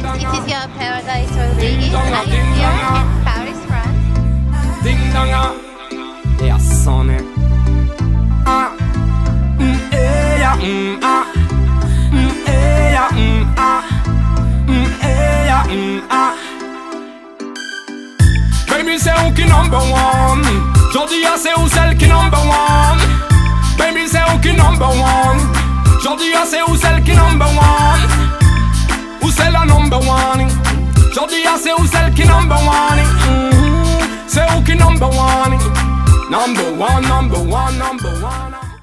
It is your paradise or Vegas. I am here in Paris, France. Ding dong, yeah, sonne. Ah, yeah, ah, yeah, ah, yeah, ah. Baby, c'est où qui number one? Jodi, c'est où celle qui number one? Baby, c'est où qui number one? Jodi, c'est où celle qui number one? Où c'est la number one? Jodi, c'est où celle qui number one? C'est où qui number one? Number one, number one, number one.